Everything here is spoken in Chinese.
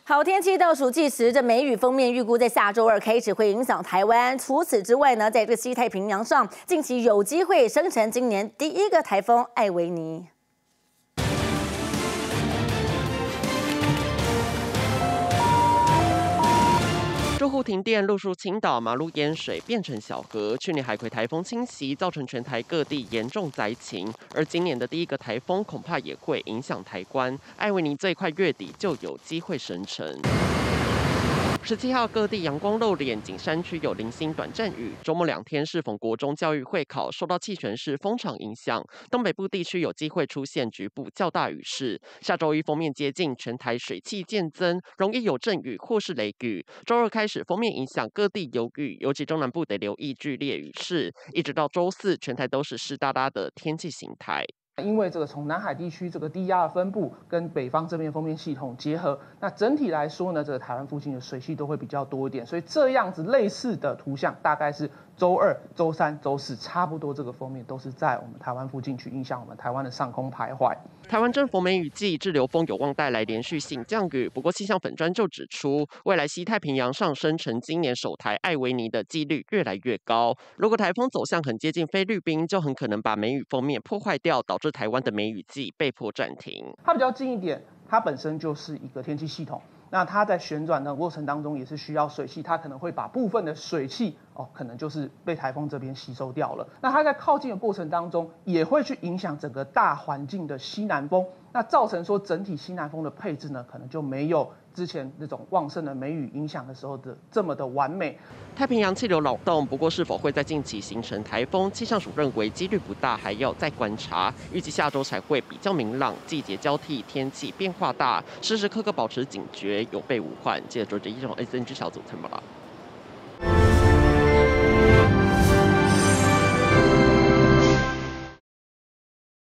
好天气倒数计时，这梅雨锋面预估在下周2开始会影响台湾。除此之外呢，在这个西太平洋上，近期有机会生成今年第一个台风艾维尼。 住户停电，路树倾倒，马路淹水变成小河。去年海葵台风侵袭，造成全台各地严重灾情，而今年的第一个台风恐怕也会影响台湾。艾维尼最快月底就有机会生成。 17号各地阳光露脸，仅山区有零星短暂雨。周末2天适逢国中教育会考，受到气旋式风场影响，东北部地区有机会出现局部较大雨势。下周1锋面接近，全台水汽渐增，容易有阵雨或是雷雨。周2开始锋面影响各地有雨，尤其中南部得留意剧烈雨势，一直到周4，全台都是湿哒哒的天气形态。 因为这个从南海地区这个低压的分布跟北方这边锋面系统结合，那整体来说呢，这个台湾附近的水汽都会比较多一点，所以这样子类似的图像大概是周2、周3、周4，差不多这个锋面都是在我们台湾附近去影响我们台湾的上空徘徊。 台湾正逢梅雨季，滞留锋有望带来连续性降雨。不过气象本专就指出，未来西太平洋上升成今年首台艾维尼的几率越来越高。如果台风走向很接近菲律宾，就很可能把梅雨锋面破坏掉，导致台湾的梅雨季被迫暂停。 它比较近一点，它本身就是一个天气系统。 那它在旋转的过程当中也是需要水汽，它可能会把部分的水汽可能就是被台风这边吸收掉了。那它在靠近的过程当中，也会去影响整个大环境的西南风，那造成说整体西南风的配置呢，可能就没有之前那种旺盛的梅雨影响的时候的这么的完美。 太平洋气流扰动，不过是否会在近期形成台风，气象署认为几率不大，还要再观察。预计下周才会比较明朗，季节交替，天气变化大，时时刻刻保持警觉。 有备无患。记者周哲一从 SNG 小组参报了。